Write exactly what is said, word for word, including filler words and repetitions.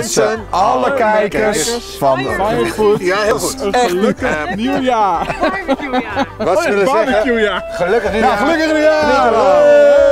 wensen alle kijkers van Fire&Food Ja, heel goed. een gelukkig nieuwjaar. Barbecuejaar. Wat zullen we zeggen? Barbecuejaar. Gelukkig nieuwjaar. Ja, gelukkig nieuwjaar.